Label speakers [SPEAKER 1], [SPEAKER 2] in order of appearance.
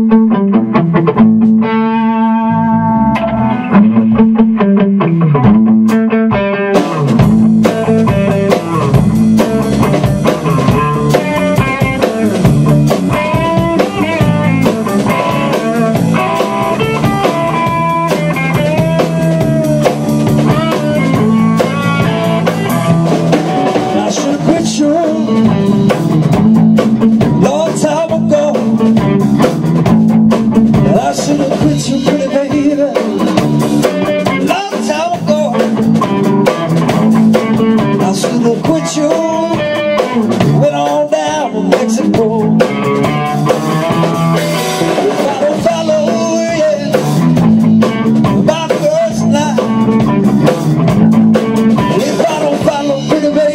[SPEAKER 1] Long time ago, I should have quit you, pretty baby. Long time ago, I should have quit you. Went on down to Mexico. If I don't follow, yeah, my first line. If I don't follow, pretty baby,